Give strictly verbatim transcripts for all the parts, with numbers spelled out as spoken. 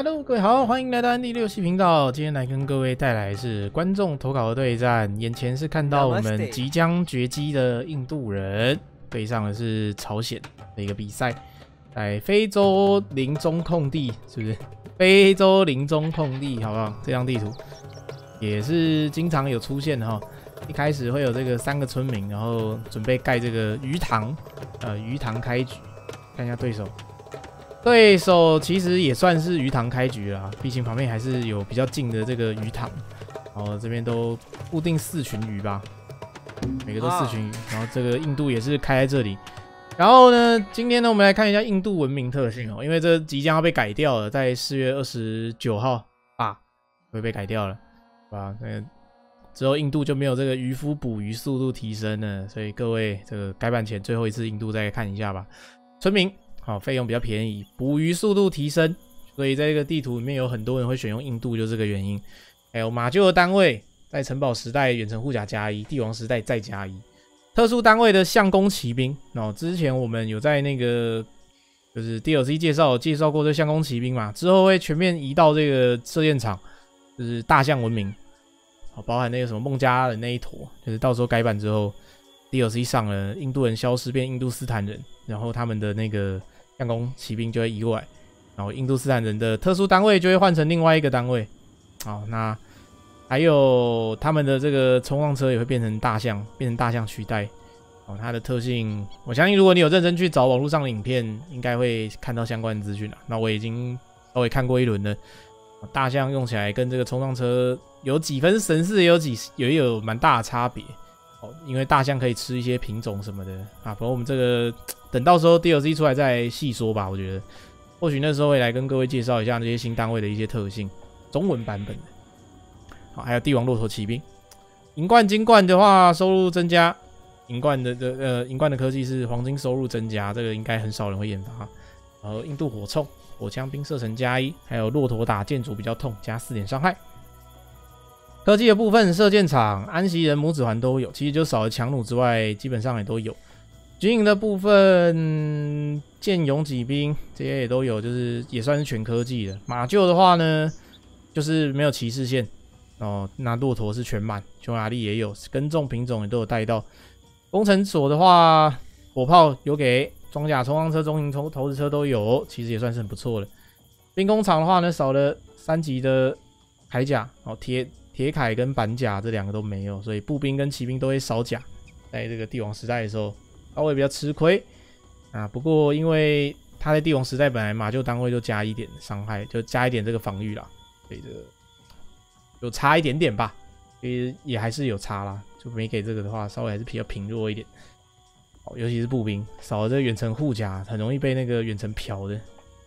Hello， 各位好，欢迎来到安迪六系频道。今天来跟各位带来是观众投稿的对战。眼前是看到我们即将绝迹的印度人对上的是朝鲜的一个比赛，在非洲林中空地，是不是？非洲林中空地，好不好？这张地图也是经常有出现的哈。一开始会有这个三个村民，然后准备盖这个鱼塘，呃，鱼塘开局。看一下对手。 对手其实也算是鱼塘开局啦，毕竟旁边还是有比较近的这个鱼塘，然后这边都固定四群鱼吧，每个都四群鱼，然后这个印度也是开在这里。然后呢，今天呢，我们来看一下印度文明特性哦，因为这即将要被改掉了，在四月二十九号啊会被改掉了，对吧？那之后印度就没有这个渔夫捕鱼速度提升了，所以各位这个改版前最后一次印度再看一下吧，村民。 好，费用比较便宜，捕鱼速度提升，所以在这个地图里面有很多人会选用印度，就这个原因。还有马厩的单位，在城堡时代远程护甲加一，帝王时代再加一。特殊单位的相公骑兵，哦，之前我们有在那个就是 D L C 介绍介绍过这相公骑兵嘛，之后会全面移到这个射箭场，就是大象文明，好，包含那个什么孟加拉的那一坨，就是到时候改版之后 ，D L C 上了，印度人消失变印度斯坦人，然后他们的那个。 相公骑兵就会移过来，然后印度斯坦人的特殊单位就会换成另外一个单位。好，那还有他们的这个冲浪车也会变成大象，变成大象取代。哦，它的特性，我相信如果你有认真去找网络上的影片，应该会看到相关的资讯了。那我已经稍微看过一轮了，大象用起来跟这个冲浪车有几分神似，也有几也有蛮大的差别。哦，因为大象可以吃一些品种什么的啊，不过我们这个。 等到时候 D L C 出来再细说吧，我觉得或许那时候会来跟各位介绍一下这些新单位的一些特性，中文版本的。好，还有帝王骆驼骑兵，银冠金冠的话收入增加，银冠的的呃银冠的科技是黄金收入增加，这个应该很少人会研发。然后印度火铳火枪兵射程加一，还有骆驼打建筑比较痛，加四点伤害。科技的部分，射箭场、安息人、拇指环都有，其实就少了强弩之外，基本上也都有。 军营的部分，剑勇骑兵这些也都有，就是也算是全科技的。马厩的话呢，就是没有骑士线哦。那骆驼是全满，匈牙利也有，耕种品种也都有带到。工程所的话，火炮有给，装甲冲浪车、中型投投掷车都有，其实也算是很不错的。兵工厂的话呢，少了三级的铠甲，哦，铁铁铠跟板甲这两个都没有，所以步兵跟骑兵都会少甲。在这个帝王时代的时候。 稍微比较吃亏啊，不过因为他在帝王时代本来马厩单位就加一点伤害，就加一点这个防御啦，所以这个有差一点点吧，其实也还是有差啦，就没给这个的话，稍微还是比较平弱一点。哦，尤其是步兵少了这个远程护甲，很容易被那个远程嫖的。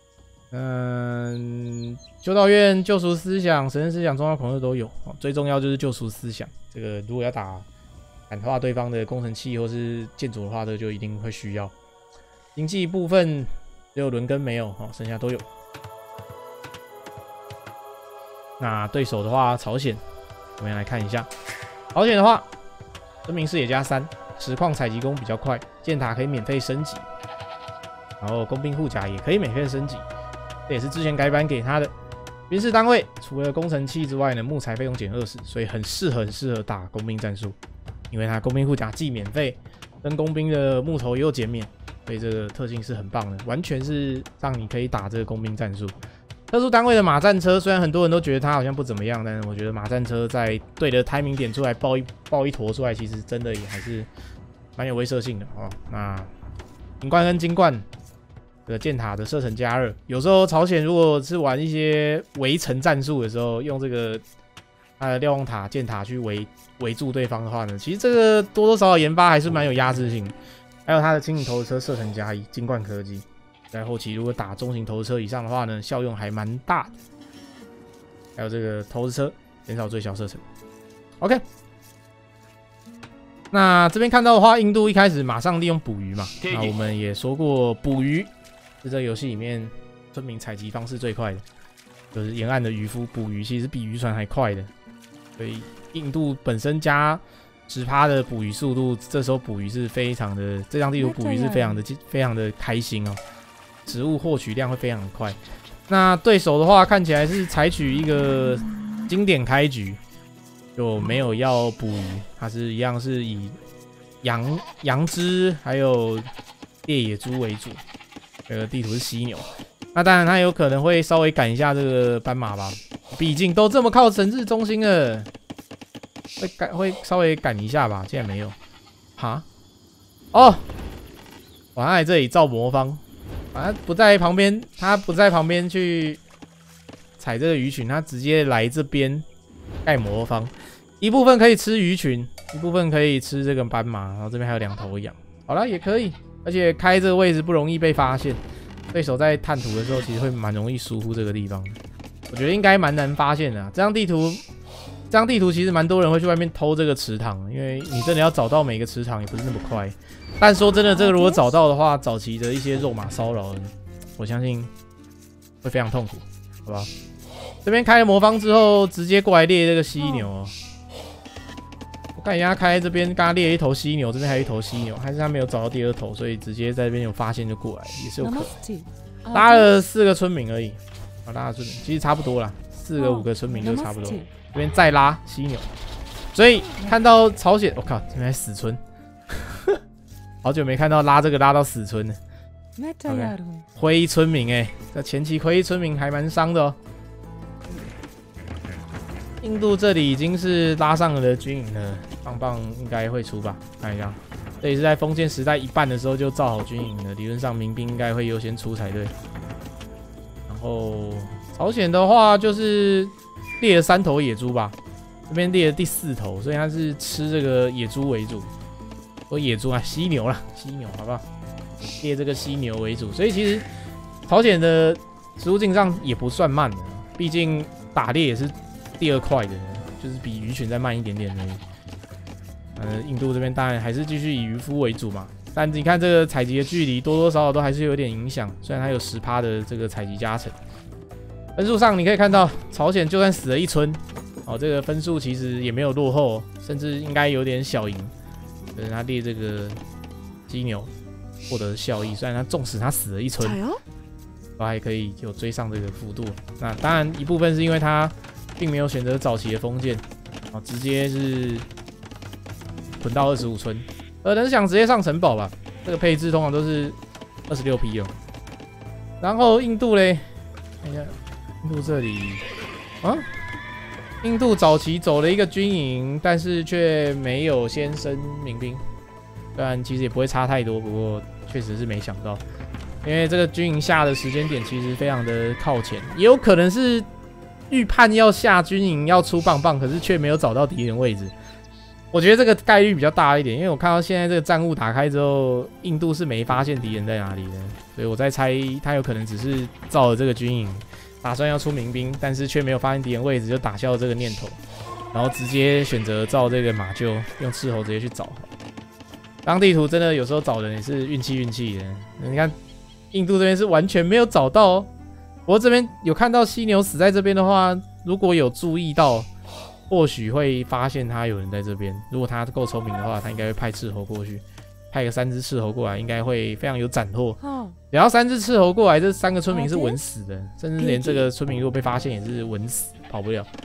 嗯，修道院救赎思想、神圣思想、重要恐吓都有，哦，最重要就是救赎思想，这个如果要打。 感化对方的工程器或是建筑的话，这就一定会需要。经济部分只有轮根没有，哦，剩下都有。那对手的话，朝鲜，我们来看一下。朝鲜的话，真名视野加三，实况采集工比较快，箭塔可以免费升级，然后工兵护甲也可以免费升级，这也是之前改版给他的。军事单位除了工程器之外呢，木材费用减二十，所以很适合很适合打工兵战术。 因为它工兵护甲既免费，跟工兵的木头又减免，所以这个特性是很棒的，完全是让你可以打这个工兵战术。特殊单位的马战车，虽然很多人都觉得它好像不怎么样，但是我觉得马战车在对的 timing 点出来爆一爆一坨出来，其实真的也还是蛮有威慑性的哦。那银冠跟金冠这个箭塔的射程加二，有时候朝鲜如果是玩一些围城战术的时候，用这个它的瞭望塔、箭塔去围。 围住对方的话呢，其实这个多多少少研发还是蛮有压制性的。还有它的轻型投掷车射程加一，金冠科技，在后期如果打中型投掷车以上的话呢，效用还蛮大的。还有这个投掷车减少最小射程。OK， 那这边看到的话，印度一开始马上利用捕鱼嘛，那我们也说过，捕鱼是这个游戏里面村民采集方式最快的，就是沿岸的渔夫捕鱼，其实比渔船还快的，所以。 印度本身加 百分之十 的捕鱼速度，这时候捕鱼是非常的，这张地图捕鱼是非常的非常的开心哦，食物获取量会非常的快。 那对手的话，看起来是采取一个经典开局，就没有要捕鱼，它是一样是以羊羊只还有猎野猪为主。这个地图是犀牛，那当然它有可能会稍微赶一下这个斑马吧，毕竟都这么靠城市中心了，会赶会稍微赶一下吧。竟然没有，哈？哦，我还在这里造魔方。啊，不在旁边，他不在旁边去采这个鱼群，他直接来这边盖魔方。一部分可以吃鱼群，一部分可以吃这个斑马，然后这边还有两头羊。好了，也可以，而且开这个位置不容易被发现。对手在探图的时候，其实会蛮容易疏忽这个地方。我觉得应该蛮难发现的、啊。这张地图，这张地图其实蛮多人会去外面偷这个池塘，因为你真的要找到每个池塘也不是那么快。但说真的，这个如果找到的话，早期的一些肉马骚扰，我相信会非常痛苦，好不好？这边开了魔方之后，直接过来猎这个犀牛、哦。我看人家开这边，刚刚猎一头犀牛，这边还有一头犀牛，还是他没有找到第二头，所以直接在这边有发现就过来，也是有可能。拉了四个村民而已，啊，拉了村民其实差不多啦，四个五个村民就差不多。这边再拉犀牛，所以看到朝鲜，我、哦、靠，这边还死村。好久没看到拉这个拉到死村了。Okay. 灰村民哎、欸，这前期灰村民还蛮伤的哦。印度这里已经是拉上了军营了，棒棒应该会出吧？看一下，这里是在封建时代一半的时候就造好军营了，理论上民兵应该会优先出才对。然后朝鲜的话就是猎了三头野猪吧，这边猎了第四头，所以它是吃这个野猪为主。说野猪啊，犀牛啦，犀牛好不好？猎这个犀牛为主，所以其实朝鲜的食物进账也不算慢的，毕竟打猎也是第二快的，就是比鱼群再慢一点点而已。呃，印度这边当然还是继续以渔夫为主嘛，但你看这个采集的距离多多少少都还是有点影响，虽然它有 百分之十 的这个采集加成。分数上你可以看到，朝鲜就算死了一村，哦，这个分数其实也没有落后，甚至应该有点小赢。就是他猎这个犀牛获得的效益，虽然他纵使他死了一村，都还可以有追上这个幅度。那当然一部分是因为他并没有选择早期的封建，哦，直接是囤到二十五村。呃，人想直接上城堡吧，这个配置通常都是二十六匹哦。然后印度嘞，看一下印度这里啊。印度早期走了一个军营，但是却没有先升民兵，虽然其实也不会差太多，不过确实是没想到，因为这个军营下的时间点其实非常的靠前，也有可能是预判要下军营要出棒棒，可是却没有找到敌人位置。我觉得这个概率比较大一点，因为我看到现在这个战务打开之后，印度是没发现敌人在哪里的，所以我在猜他有可能只是造了这个军营。打算要出民兵，但是却没有发现敌人位置，就打消了这个念头，然后直接选择造这个马厩，用斥候直接去找。当地图真的有时候找人也是运气运气的。你看，印度这边是完全没有找到哦。不过这边有看到犀牛死在这边的话，如果有注意到，或许会发现他有人在这边。如果他够聪明的话，他应该会派斥候过去。派个三只斥候过来，应该会非常有斩获。然后三只斥候过来，这三个村民是稳死的，甚至连这个村民如果被发现也是稳死，跑不了。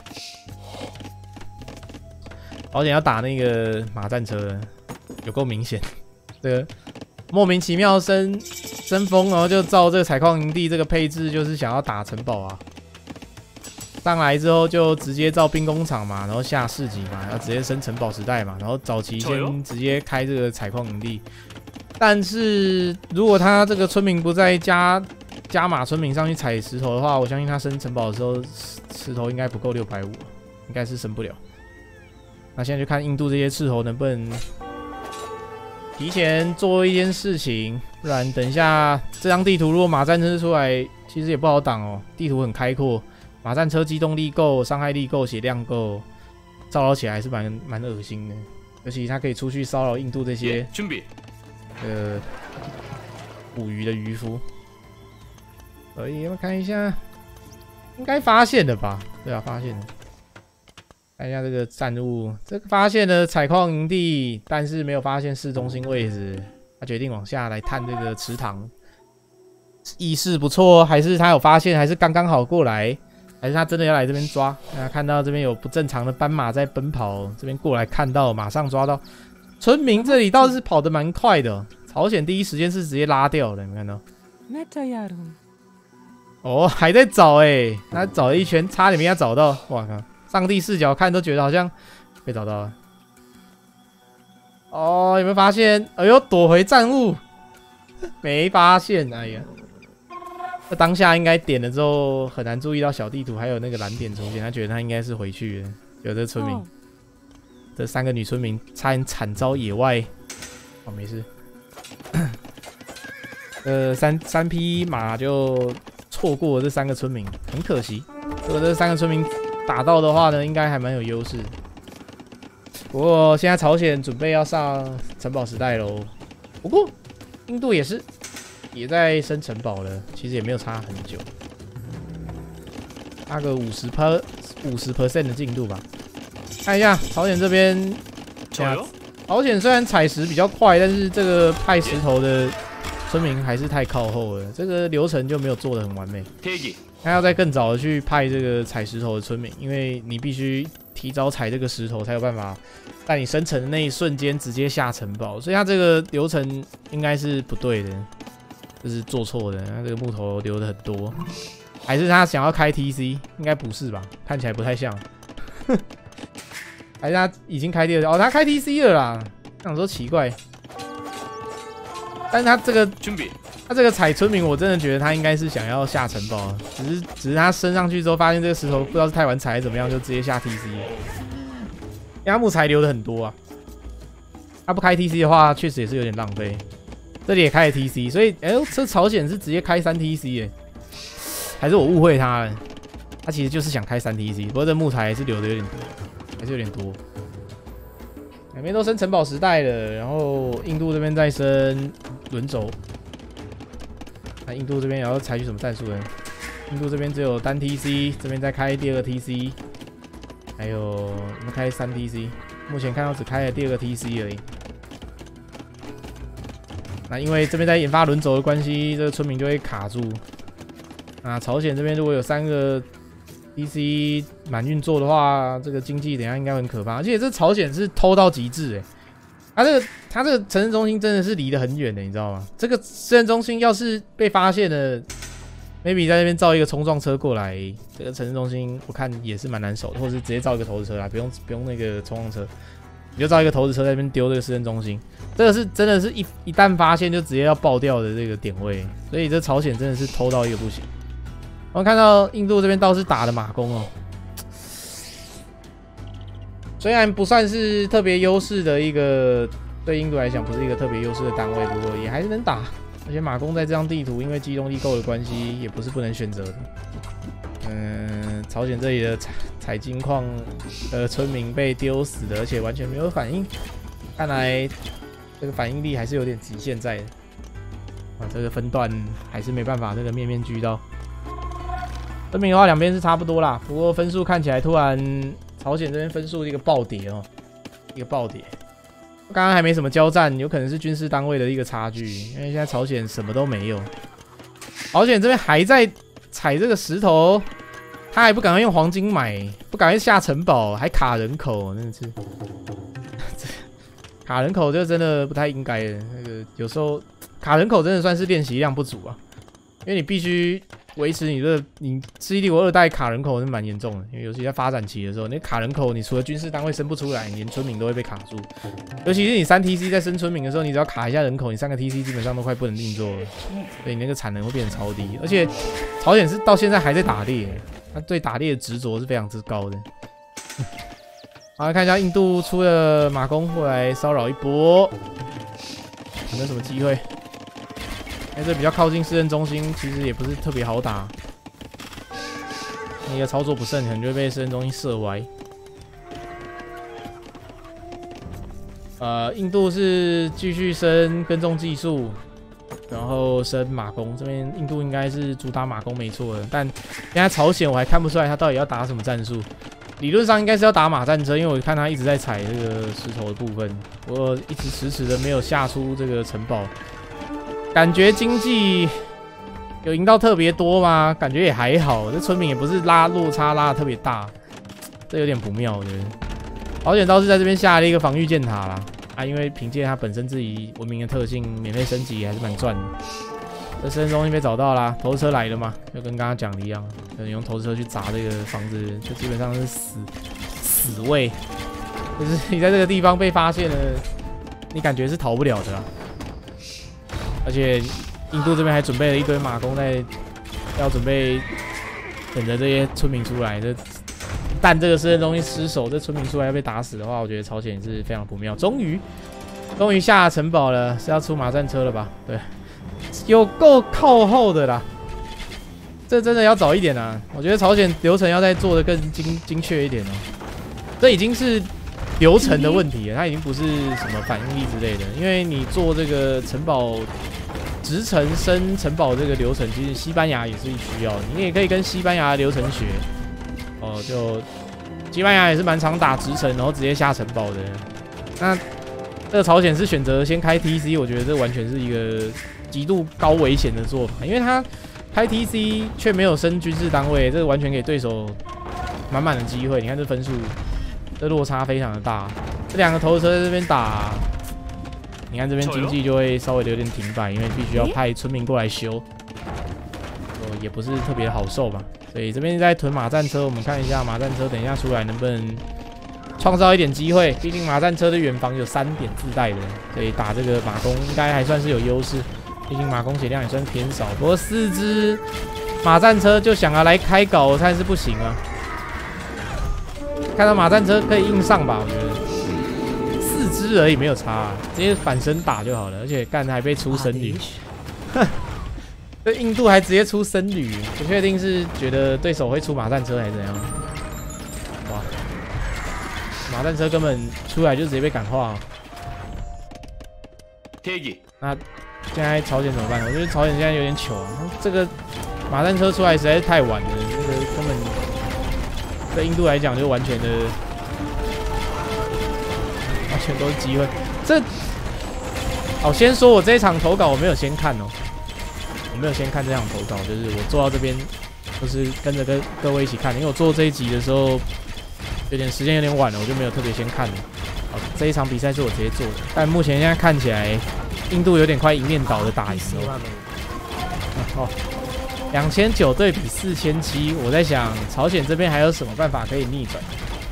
而且要打那个马战车，有够明显。这个莫名其妙升升风，然后就照这个采矿营地这个配置，就是想要打城堡啊。上来之后就直接造兵工厂嘛，然后下市集嘛，然后直接升城堡时代嘛，然后早期先直接开这个采矿营地。但是如果他这个村民不再加加码村民上去采石头的话，我相信他升城堡的时候石头应该不够六百五，应该是升不了。那现在就看印度这些斥候能不能提前做一件事情，不然等一下这张地图如果马战车出来，其实也不好挡哦。地图很开阔。马战车机动力够，伤害力够，血量够，骚扰起来还是蛮蛮恶心的。尤其他可以出去骚扰印度这些呃捕鱼的渔夫。所以我们看一下，应该发现了吧？对啊，发现了。看一下这个战务，这个发现了采矿营地，但是没有发现市中心位置。他决定往下来探这个池塘。 意识不错，还是他有发现，还是刚刚好过来，还是他真的要来这边抓？那看到这边有不正常的斑马在奔跑，这边过来看到，马上抓到。村民这里倒是跑得蛮快的，朝鲜第一时间是直接拉掉了，你们看到？哦，还在找哎、欸，他找了一圈，差点没他找到。哇靠！上帝视角看都觉得好像被找到了。哦，有没有发现？哎呦，躲回战物，没发现。哎呀，那当下应该点了之后很难注意到小地图还有那个蓝点出现，他觉得他应该是回去了。有这村民，哦、这三个女村民差点惨遭野外。哦，没事。呃，三三匹马就错过了这三个村民，很可惜。如果这三个村民打到的话呢，应该还蛮有优势。不过现在朝鲜准备要上城堡时代喽。不过印度也是也在升城堡了，其实也没有差很久，差个五十 per 五十 percent 的进度吧。看一下朝鲜这边，朝鲜虽然采石比较快，但是这个派石头的村民还是太靠后了，这个流程就没有做得很完美。他要再更早的去派这个采石头的村民，因为你必须提早采这个石头，才有办法在你生成的那一瞬间直接下城堡，所以他这个流程应该是不对的，就是做错的。他这个木头留的很多，还是他想要开 T C？ 应该不是吧？看起来不太像。还是他已经开第二哦，他开 T C 了啦。想说奇怪，但是他这个他这个采村民，我真的觉得他应该是想要下城堡，只是只是他升上去之后，发现这个石头不知道是太晚采还是怎么样，就直接下 T C。因为他木材留的很多啊，他不开 T C 的话，确实也是有点浪费。这里也开了 T C， 所以哎、欸，这朝鲜是直接开三 T C 哎，还是我误会他了？他其实就是想开三 T C， 不过这木材还是留的有点多，还是有点多。两边都升城堡时代了，然后印度这边在升轮轴。那印度这边也要采取什么战术呢？印度这边只有单 T C， 这边再开第二个 T C， 还有我们开三 T C， 目前看到只开了第二个 T C 而已。那因为这边在研发轮轴的关系，这个村民就会卡住。那朝鲜这边如果有三个 T C 满运作的话，这个经济等一下应该很可怕。而且这朝鲜是偷到极致哎，他这个他这个城镇中心真的是离得很远的，你知道吗？这个市政中心要是被发现了 ，maybe 在那边造一个冲撞车过来，这个城镇中心我看也是蛮难守的，或者是直接造一个投石车来，不用不用那个冲撞车，你就造一个投石车在那边丢这个市政中心。这个是真的是一一旦发现就直接要爆掉的这个点位，所以这朝鲜真的是偷到一个不行。我们看到印度这边倒是打了马弓哦，虽然不算是特别优势的一个，对印度来讲不是一个特别优势的单位，不过也还是能打。而且马弓在这张地图，因为机动力够的关系，也不是不能选择的。嗯，朝鲜这里的采采金矿的村民被丢死的，而且完全没有反应，看来这个反应力还是有点极限在的。啊，这个分段还是没办法，这个面面俱到。分明的话，两边是差不多啦，不过分数看起来突然朝鲜这边分数一个暴跌哦，一个暴跌。刚刚还没什么交战，有可能是军事单位的一个差距，因为现在朝鲜什么都没有。朝鲜这边还在采这个石头，他还不赶快用黄金买，不赶快下城堡，还卡人口，真的是卡人口就真的不太应该的。那个有时候卡人口真的算是练习量不足啊，因为你必须维持你的你《世纪帝国二代》卡人口是蛮严重的，因为尤其在发展期的时候，你卡人口，你除了军事单位生不出来，你连村民都会被卡住。尤其是你三 T C 在生村民的时候，你只要卡一下人口，你三个 T C 基本上都快不能运作了，所以你那个产能会变得超低。而且朝鲜是到现在还在打猎，他对打猎的执着是非常之高的。好，来看一下印度出了马弓过来骚扰一波，有没有什么机会？因为这比较靠近市政中心，其实也不是特别好打。你的操作不慎，可能就会被市政中心射歪。呃，印度是继续升耕种技术，然后升马弓。这边印度应该是主打马弓没错的，但现在朝鲜我还看不出来他到底要打什么战术。理论上应该是要打马战车，因为我看他一直在踩这个石头的部分，不过一直迟迟的没有下出这个城堡。感觉经济有赢到特别多吗？感觉也还好，这村民也不是拉落差拉的特别大，这有点不妙，我觉得。朝鲜倒是在这边下了一个防御箭塔啦，啊，因为凭借它本身自己文明的特性，免费升级还是蛮赚的。这生中心被找到啦，投车来了嘛，就跟刚刚讲的一样，可能用投车去砸这个房子，就基本上是死死位，就是你在这个地方被发现了，你感觉是逃不了的啦。而且印度这边还准备了一堆马弓在，要准备等着这些村民出来。这但这个市政中心失守，这村民出来要被打死的话，我觉得朝鲜也是非常不妙。终于，终于下了城堡了，是要出马战车了吧？对，有够靠后的啦。这真的要早一点啊！我觉得朝鲜流程要再做的更精精确一点哦。这已经是流程的问题了，它已经不是什么反应力之类的。因为你做这个城堡直城升城堡这个流程，其实西班牙也是需要的，你也可以跟西班牙的流程学。哦，就西班牙也是蛮常打直城，然后直接下城堡的。那这个朝鲜是选择先开 T C， 我觉得这完全是一个极度高危险的做法，因为他开 T C 却没有升军事单位，这个完全给对手满满的机会。你看这分数，这落差非常的大。这两个投车在这边打，你看这边经济就会稍微的有点停摆，因为必须要派村民过来修，哦，也不是特别好受吧。所以这边在囤马战车，我们看一下马战车等一下出来能不能创造一点机会。毕竟马战车的远防有三点自带的，所以打这个马弓应该还算是有优势。毕竟马弓血量也算偏少，不过四只马战车就想要来开搞，我看是不行啊。看到马战车可以硬上吧，我觉得四只而已没有差、啊，直接反身打就好了。而且干还被出僧侣。这印度还直接出僧侣，不确定是觉得对手会出马战车还是怎样。哇，马战车根本出来就直接被感化、哦。那现在朝鲜怎么办？我觉得朝鲜现在有点糗啊，这个马战车出来实在是太晚了，这个根本对印度来讲就完全的完全都是机会。这，好，先说我这一场投稿我没有先看哦。我没有先看这场投稿，就是我做到这边，就是跟着跟各位一起看。因为我做这一集的时候，有点时间有点晚了，我就没有特别先看了。好，这一场比赛是我直接做的，但目前现在看起来，印度有点快一面倒的打赢了。哦，两千九对比四千七，我在想朝鲜这边还有什么办法可以逆转？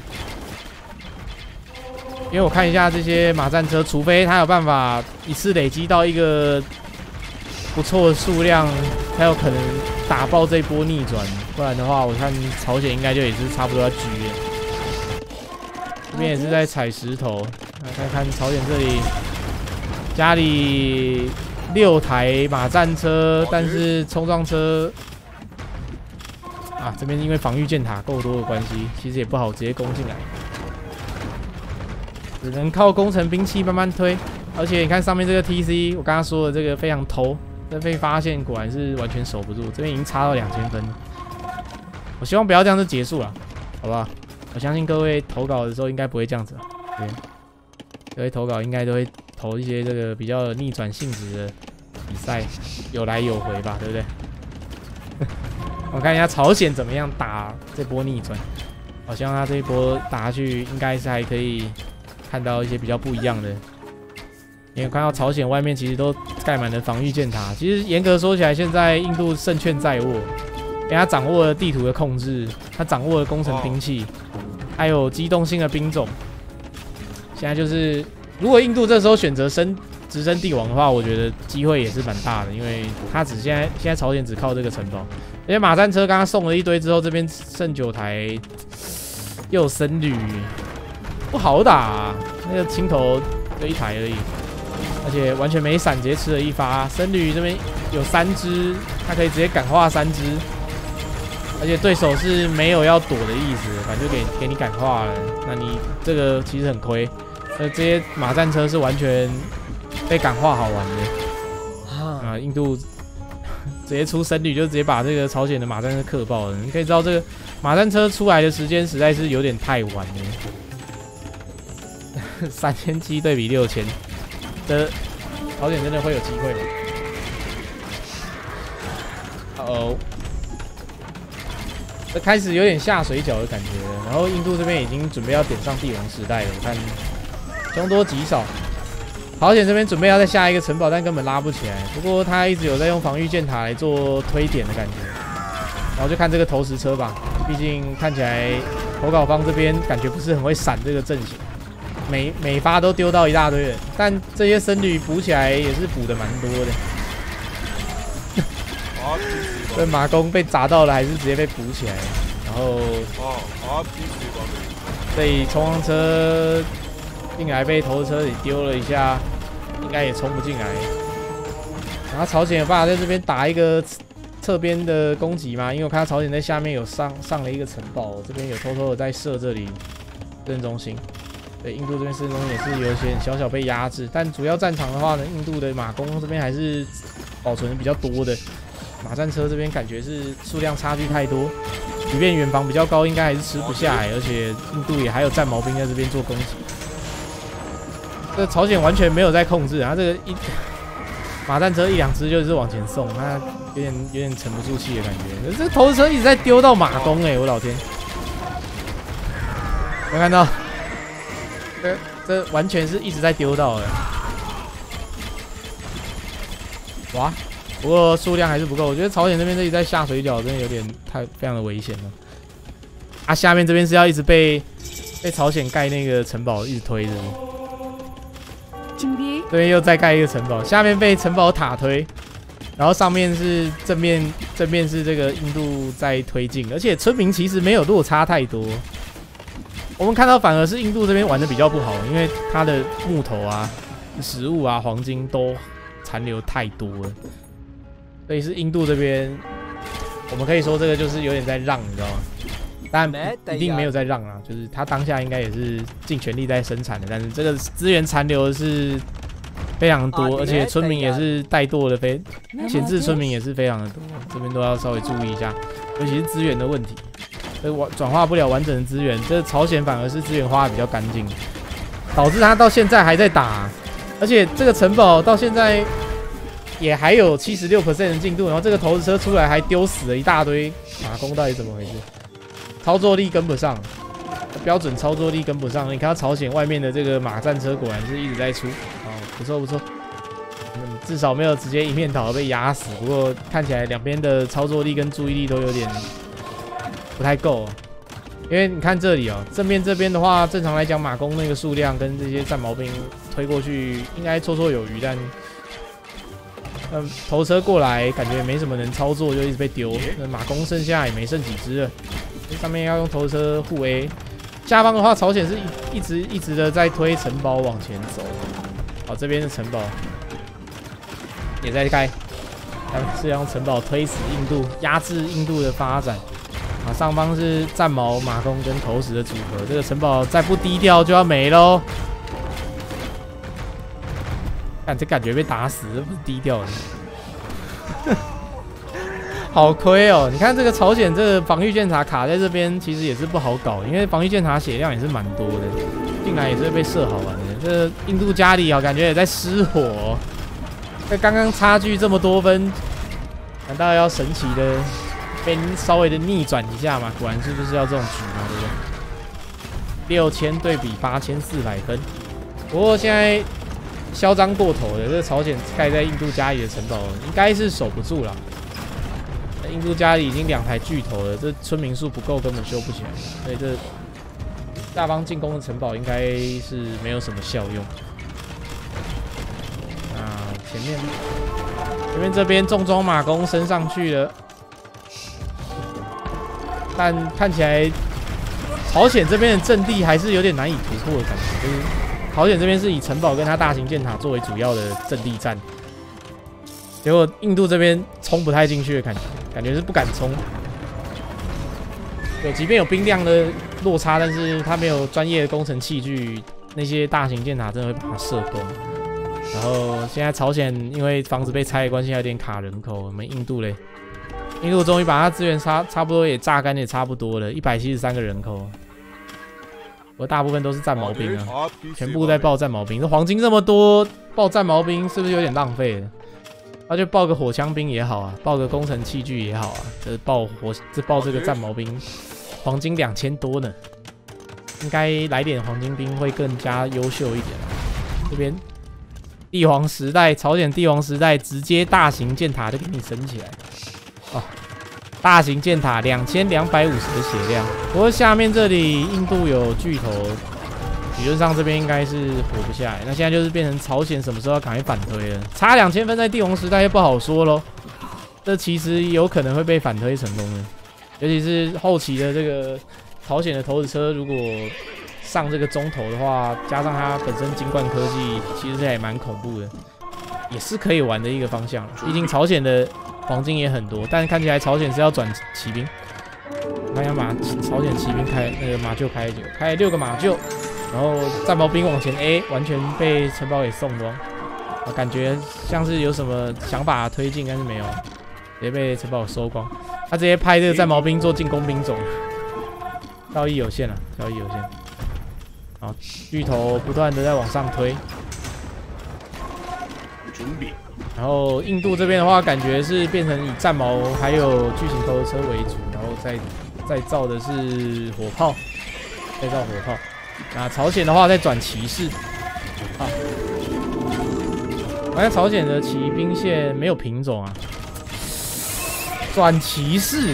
因为我看一下这些马战车，除非他有办法一次累积到一个不错的数量，才有可能打爆这一波逆转，不然的话，我看朝鲜应该就也是差不多要狙了。这边也是在踩石头，来看看朝鲜这里，家里六台马战车，但是冲撞车啊，这边因为防御箭塔够多的关系，其实也不好直接攻进来，只能靠工程兵器慢慢推。而且你看上面这个 T C， 我刚刚说的这个非常偷。这被发现果然是完全守不住，这边已经差到两千分。我希望不要这样就结束了，好不好？我相信各位投稿的时候应该不会这样子，对，各位投稿应该都会投一些这个比较有逆转性质的比赛，有来有回吧，对不对？我看一下朝鲜怎么样打这波逆转，我希望他这一波打下去，应该是还可以看到一些比较不一样的。因为看到朝鲜外面其实都盖满了防御箭塔，其实严格说起来，现在印度胜券在握，因为他掌握了地图的控制，他掌握了工程兵器，还有机动性的兵种。现在就是，如果印度这时候选择升直升帝王的话，我觉得机会也是蛮大的，因为他只现在现在朝鲜只靠这个城堡，而且马战车刚刚送了一堆之后，这边剩九台，又有僧侣，不好打、啊，那个青头就一台而已。而且完全没闪，直接吃了一发。僧侣这边有三只，他可以直接感化三只，而且对手是没有要躲的意思，反正就给给你感化了。那你这个其实很亏，所以这些马战车是完全被感化好玩的啊！印度直接出僧侣就直接把这个朝鲜的马战车克爆了。你可以知道这个马战车出来的时间实在是有点太晚了，三千七对比六千。这朝鲜真的会有机会吗？ 哦，这开始有点下水饺的感觉了。然后印度这边已经准备要点上帝王时代了，我看凶多吉少。朝鲜这边准备要再下一个城堡，但根本拉不起来。不过他一直有在用防御箭塔来做推点的感觉。然后就看这个投石车吧，毕竟看起来投稿方这边感觉不是很会闪这个阵型，每每发都丢到一大堆人。但这些僧侣补起来也是补的蛮多的。这马弓被砸到了，还是直接被补起来了。然后，所以冲锋车进来被投石车给丢了一下，应该也冲不进来。然后朝鲜有办法在这边打一个侧边的攻击吗？因为我看到朝鲜在下面有上上了一个城堡，这边有偷偷的在射这里市政中心。对，印度这边市政中心也是有些小小被压制，但主要战场的话呢，印度的马弓这边还是保存的比较多的。马战车这边感觉是数量差距太多，即便远防比较高，应该还是吃不下来，而且印度也还有战矛兵在这边做攻击。这朝鲜完全没有在控制，他这个一马战车一两只就是往前送，他有点有点沉不住气的感觉。这投石车一直在丢到马弓哎、欸，我老天！有看到？这这完全是一直在丢到的。哇！不过数量还是不够，我觉得朝鲜这边这里在下水饺真的有点太非常的危险了。啊，下面这边是要一直被被朝鲜盖那个城堡一直推着。这边又再盖一个城堡，下面被城堡塔推，然后上面是正面正面是这个印度在推进，而且村民其实没有落差太多。我们看到反而是印度这边玩的比较不好，因为它的木头啊、食物啊、黄金都残留太多了。所以是印度这边，我们可以说这个就是有点在让，你知道吗？当然一定没有在让啊，就是他当下应该也是尽全力在生产的，但是这个资源残留是非常多，而且村民也是怠惰的非，闲置村民也是非常的多，这边都要稍微注意一下，尤其是资源的问题，这转化不了完整的资源，这朝鲜反而是资源花的比较干净，导致他到现在还在打，而且这个城堡到现在。也还有 百分之七十六 的进度，然后这个投石车出来还丢死了一大堆马弓，到底怎么回事？操作力跟不上，标准操作力跟不上。你看到朝鲜外面的这个马战车果然是一直在出，哦，不错不错，嗯，至少没有直接一面倒被压死。不过看起来两边的操作力跟注意力都有点不太够，因为你看这里哦，正面这边的话，正常来讲马弓那个数量跟这些战矛兵推过去应该绰绰有余，但。嗯，投车过来，感觉也没什么能操作，就一直被丢。那马弓剩下也没剩几只了，上面要用投车护 A。下方的话，朝鲜是一直一直的在推城堡往前走。好，这边的城堡也在盖，是用城堡推死印度，压制印度的发展。啊，上方是战矛、马弓跟投石的组合，这个城堡再不低调就要没喽。看这感觉被打死，这不是低调的，好亏哦！你看这个朝鲜这个防御箭塔卡在这边，其实也是不好搞，因为防御箭塔血量也是蛮多的，进来也是被射好玩的。这印度家里啊，感觉也在失火、哦。这刚刚差距这么多分，难道要神奇的被稍微的逆转一下吗？果然是不是要这种局嘛，对不对？六千对比八千四百分，不过现在。嚣张过头的，这个朝鲜盖在印度家里的城堡应该是守不住了。印度家里已经两台巨头了，这村民数不够，根本修不起来。所以这下方进攻的城堡应该是没有什么效用。啊，前面前面这边重装马弓升上去了，但看起来朝鲜这边的阵地还是有点难以突破的感觉，就是。朝鲜这边是以城堡跟它大型箭塔作为主要的阵地战，结果印度这边冲不太进去的感觉，感觉是不敢冲。有，即便有兵量的落差，但是他没有专业的工程器具，那些大型箭塔真的会把它射崩。然后现在朝鲜因为房子被拆的关系，有点卡人口。我们印度嘞，印度终于把它资源差差不多也榨干也差不多了，一百七十三个人口。我大部分都是战矛兵啊，全部在爆战矛兵。这黄金这么多，爆战矛兵是不是有点浪费了？ 那就报个火枪兵也好啊，报个工程器具也好啊，这报火这报这个战矛兵，黄金两千多呢，应该来点黄金兵会更加优秀一点啊。这边帝皇时代，朝鲜帝皇时代直接大型箭塔就给你升起来，哦，大型箭塔两千两百五十的血量，不过下面这里印度有巨头。理论上这边应该是活不下来，那现在就是变成朝鲜什么时候要赶快反推了？差两千分在帝王时代又不好说咯。这其实有可能会被反推成功的，尤其是后期的这个朝鲜的投掷车，如果上这个中投的话，加上它本身金冠科技，其实也蛮恐怖的，也是可以玩的一个方向。毕竟朝鲜的黄金也很多，但是看起来朝鲜是要转骑兵。看一下马朝鲜骑兵开那个马厩开九，开六个马厩。然后战矛兵往前 A， 完全被城堡给送光，我感觉像是有什么想法推进，但是没有，直接被城堡收光。他直接派这个战矛兵做进攻兵种，效益有限啊，效益有限。然后巨头不断的在往上推，然后印度这边的话，感觉是变成以战矛还有巨型投掷车为主，然后再再造的是火炮，再造火炮。那朝鲜的话，再转骑士。啊，我看朝鲜的骑兵线没有品种啊，转骑士，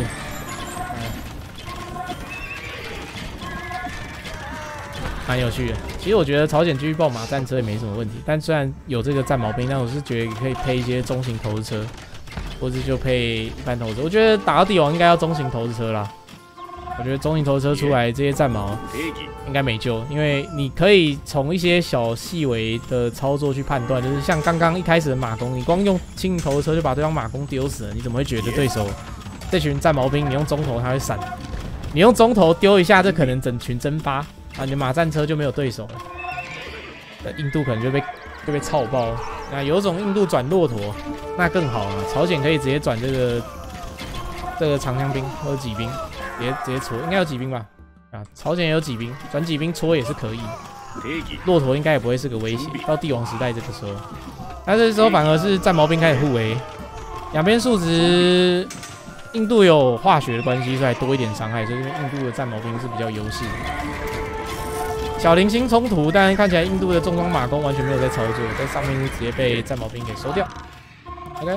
蛮有趣的。其实我觉得朝鲜继续报马战车也没什么问题，但虽然有这个战矛兵，但我是觉得可以配一些中型投掷车，或者就配一般投掷车。我觉得打到帝王应该要中型投掷车啦。我觉得中型投掷车出来，这些战矛应该没救，因为你可以从一些小细微的操作去判断，就是像刚刚一开始的马弓，你光用轻型投掷车就把对方马弓丢死了，你怎么会觉得对手这群战矛兵你用中投他会闪？你用中投丢一下，这可能整群蒸发啊，你的马战车就没有对手了。印度可能就被就被操爆。那有种印度转骆驼，那更好了，朝鲜可以直接转这个这个长枪兵或者骑兵。直接直接戳，应该有骑兵吧？啊，朝鲜也有骑兵，转骑兵戳也是可以。骆驼应该也不会是个威胁。到帝王时代这个时候，但这时候反而是战矛兵开始互围，两边数值，印度有化学的关系，所以多一点伤害，所以印度的战矛兵是比较优势的。小零星冲突，但看起来印度的重装马弓完全没有在操作，在上面直接被战矛兵给收掉。OK。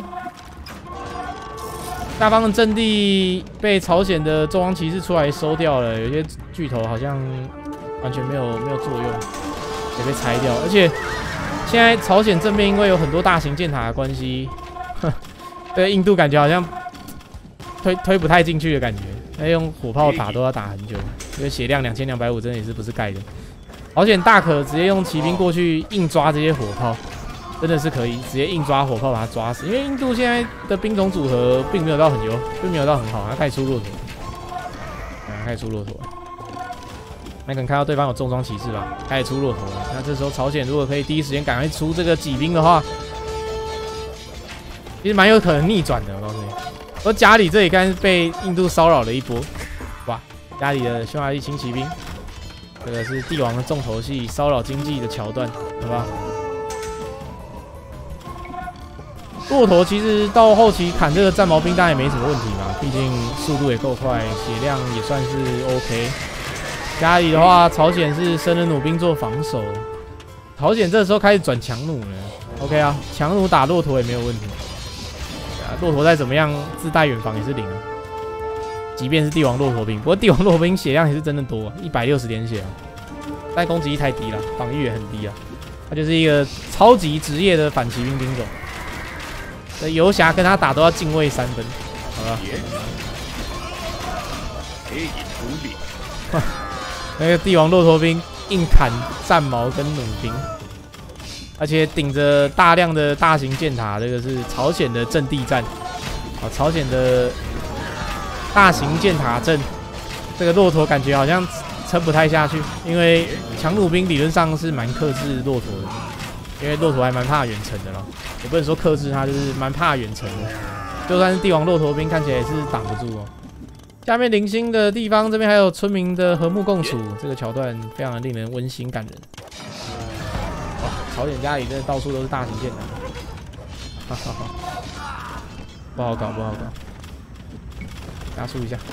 下方的阵地被朝鲜的重装骑士出来收掉了，有些巨头好像完全没有没有作用，也被拆掉。而且现在朝鲜正面因为有很多大型箭塔的关系，对印度感觉好像推推不太进去的感觉，那用火炮打都要打很久，因为血量两千两百五真的也是不是盖的。朝鲜大可直接用骑兵过去硬抓这些火炮。真的是可以直接硬抓火炮把它抓死，因为印度现在的兵种组合并没有到很优，并没有到很好，它开始出骆驼，啊，开始出骆驼，那可能看到对方有重装骑士吧，开始出骆驼了。那这时候朝鲜如果可以第一时间赶快出这个骑兵的话，其实蛮有可能逆转的。我告诉你，而家里这里刚才被印度骚扰了一波，哇，家里的匈牙利轻骑兵，这个是帝王的重头戏，骚扰经济的桥段，好吧？骆驼其实到后期砍这个战矛兵当然也没什么问题嘛，毕竟速度也够快，血量也算是 OK。家里的话，朝鲜是生了弩兵做防守，朝鲜这时候开始转强弩了 ，OK 啊，强弩打骆驼也没有问题。啊，骆驼再怎么样自带远防也是零啊，即便是帝王骆驼兵，不过帝王骆驼兵血量也是真的多，一百六十点血啊，但攻击力太低了，防御也很低啊，它就是一个超级职业的反骑兵兵种。游侠跟他打都要敬畏三分，好了。那个帝王骆驼兵硬砍战矛跟弩兵，而且顶着大量的大型箭塔，这个是朝鲜的阵地战。啊，朝鲜的大型箭塔阵，这个骆驼感觉好像撑不太下去，因为强弩兵理论上是蛮克制骆驼的。因为骆驼还蛮怕远程的啦，也不能说克制它，就是蛮怕远程的。就算是帝王骆驼兵，看起来也是挡不住哦。下面零星的地方，这边还有村民的和睦共处，这个桥段非常的令人温馨感人。哇，朝鲜家里真的到处都是大型箭塔。 好好好，不好搞，不好搞，加速一下。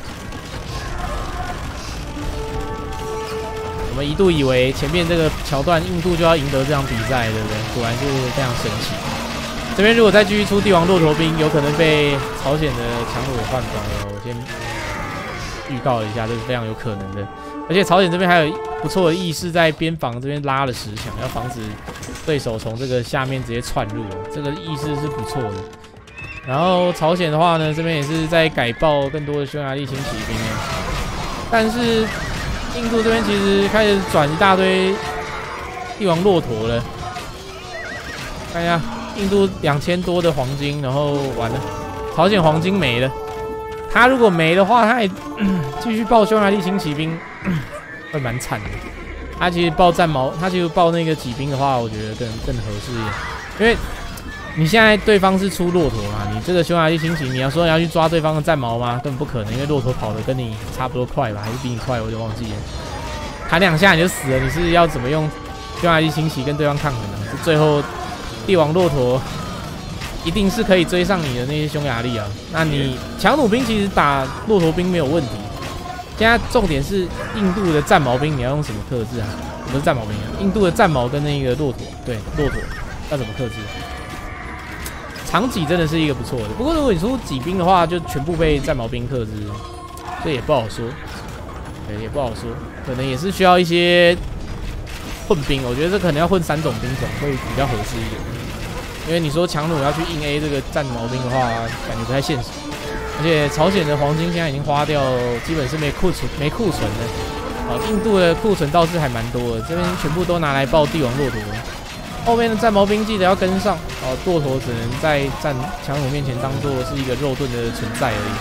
我们一度以为前面这个桥段印度就要赢得这场比赛，对不对？果然是非常神奇。这边如果再继续出帝王骆驼兵，有可能被朝鲜的强弩给换光了。我先预告一下，这是非常有可能的。而且朝鲜这边还有不错的意识，在边防这边拉了十响，要防止对手从这个下面直接窜入，这个意识是不错的。然后朝鲜的话呢，这边也是在改爆更多的匈牙利轻骑兵了，但是印度这边其实开始转一大堆帝王骆驼了。看一下，印度两千多的黄金，然后完了，朝鲜黄金没了。他如果没的话，他也继续爆匈牙利轻骑兵，会蛮惨的。他其实爆战矛，他其实爆那个骑兵的话，我觉得更更合适一点，因为你现在对方是出骆驼嘛，你这个匈牙利轻骑，你要说你要去抓对方的战矛吗？根本不可能，因为骆驼跑得跟你差不多快吧，还是比你快，我就忘记了。弹两下你就死了，你是要怎么用匈牙利轻骑跟对方抗衡呢？是最后帝王骆驼一定是可以追上你的那些匈牙利啊。那你强弩兵其实打骆驼兵没有问题，现在重点是印度的战矛兵，你要用什么克制啊？不是战矛兵啊，印度的战矛跟那个骆驼，对，骆驼要怎么克制？长戟真的是一个不错的，不过如果你出戟兵的话，就全部被战矛兵克制，这也不好说，对，也不好说，可能也是需要一些混兵，我觉得这可能要混三种兵种会比较合适一点，因为你说强弩要去硬 A 这个战矛兵的话，感觉不太现实，而且朝鲜的黄金现在已经花掉，基本是没库存没库存的，哦，印度的库存倒是还蛮多的，这边全部都拿来爆帝王骆驼。后面的战矛兵记得要跟上哦，骆驼只能在战强弩面前当做是一个肉盾的存在而已。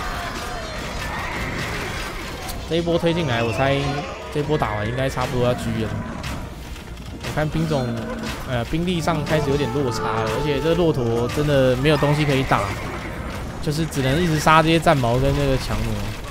这一波推进来，我猜这一波打完应该差不多要狙了。我看兵种呃兵力上开始有点落差了，而且这骆驼真的没有东西可以打，就是只能一直杀这些战矛跟那个强弩。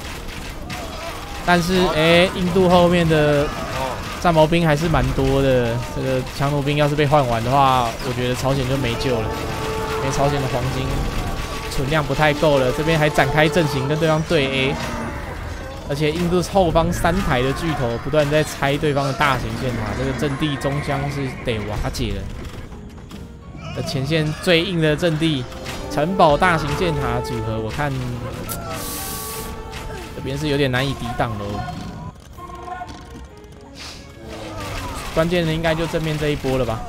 但是哎、欸，印度后面的战矛兵还是蛮多的，这个强弩兵要是被换完的话，我觉得朝鲜就没救了，因为朝鲜的黄金存量不太够了，这边还展开阵型跟对方对 A， 而且印度后方三台的巨头不断在拆对方的大型箭塔，这个阵地终将是得瓦解了。这前线最硬的阵地，城堡大型箭塔组合，我看这边是有点难以抵挡喽。关键的应该就正面这一波了吧？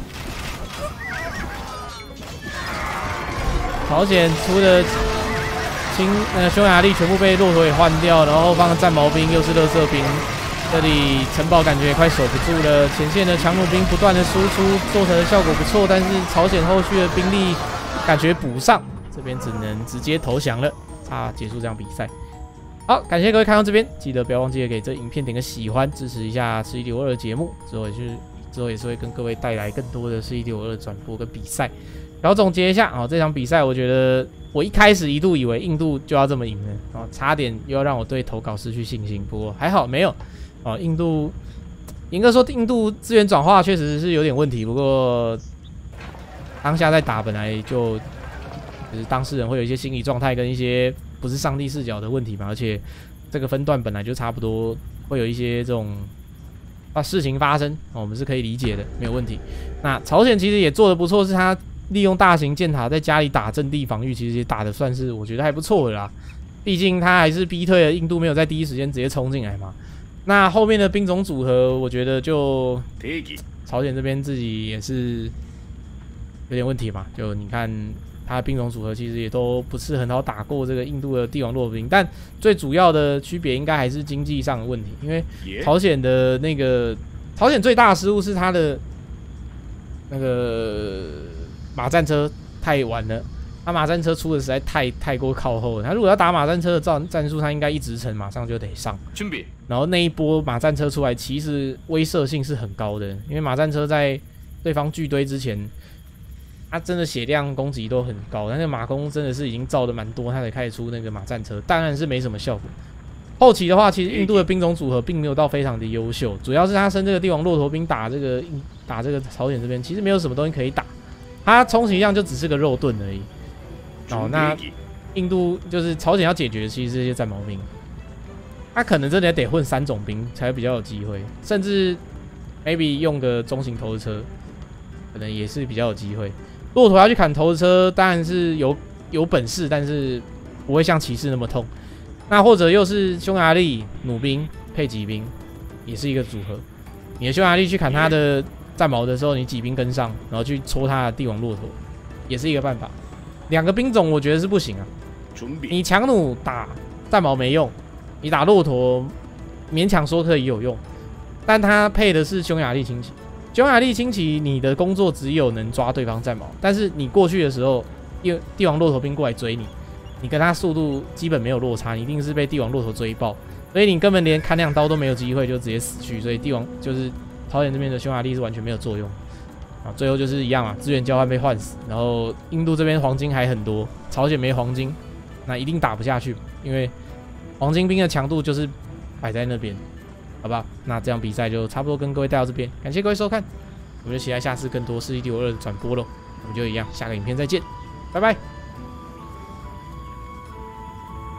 朝鲜出的清呃匈牙利全部被骆驼给换掉，然后后方的战矛兵又是垃圾兵，这里城堡感觉也快守不住了。前线的强弩兵不断的输出，做成的效果不错，但是朝鲜后续的兵力感觉补上，这边只能直接投降了，啊，结束这场比赛。好，感谢各位看到这边，记得不要忘记给这影片点个喜欢，支持一下吃一六二的节目。之后也是之后也是会跟各位带来更多的吃一六二的转播跟比赛。然后总结一下啊、哦，这场比赛我觉得我一开始一度以为印度就要这么赢了，哦，差点又要让我对投稿失去信心。不过还好没有哦，印度严格说印度资源转化确实是有点问题，不过当下在打本来就就是当事人会有一些心理状态跟一些不是上帝视角的问题嘛，而且这个分段本来就差不多会有一些这种啊事情发生，哦，我们是可以理解的，没有问题。那朝鲜其实也做得不错，是他利用大型箭塔在家里打阵地防御，其实也打得算是我觉得还不错的啦。毕竟他还是逼退了印度，没有在第一时间直接冲进来嘛。那后面的兵种组合，我觉得就朝鲜这边自己也是有点问题嘛，就你看。他的兵种组合其实也都不是很好打过这个印度的帝王骆驼兵，但最主要的区别应该还是经济上的问题，因为朝鲜的那个朝鲜最大的失误是他的那个马战车太晚了，他马战车出的实在太太过靠后了，他如果要打马战车的战战术，他应该一直程马上就得上，然后那一波马战车出来，其实威慑性是很高的，因为马战车在对方巨堆之前。他、啊、真的血量攻击都很高，但是马弓真的是已经造的蛮多，他才开始出那个马战车，当然是没什么效果。后期的话，其实印度的兵种组合并没有到非常的优秀，主要是他升这个帝王骆驼兵打这个打这个朝鲜这边，其实没有什么东西可以打。 它充其量就只是个肉盾而已。哦，那印度就是朝鲜要解决的其实这些战矛兵，他可能真的得混三种兵才比较有机会，甚至 maybe 用个中型投石车，可能也是比较有机会。骆驼要去砍投石车，当然是有有本事，但是不会像骑士那么痛。那或者又是匈牙利弩兵配骑兵，也是一个组合。你的匈牙利去砍他的战矛的时候，你骑兵跟上，然后去戳他的帝王骆驼，也是一个办法。两个兵种我觉得是不行啊。你强弩打战矛没用，你打骆驼勉强说可以有用，但它配的是匈牙利轻骑。匈牙利轻骑，你的工作只有能抓对方战矛，但是你过去的时候，帝帝王骆驼兵过来追你，你跟他速度基本没有落差，你一定是被帝王骆驼追爆，所以你根本连砍两刀都没有机会，就直接死去。所以帝王就是朝鲜这边的匈牙利是完全没有作用。啊，最后就是一样啊，资源交换被换死，然后印度这边黄金还很多，朝鲜没黄金，那一定打不下去，因为黄金兵的强度就是摆在那边，好不好？那这样比赛就差不多跟各位带到这边，感谢各位收看，我们就期待下次更多《世纪帝国二》的转播喽。我们就一样，下个影片再见，拜拜。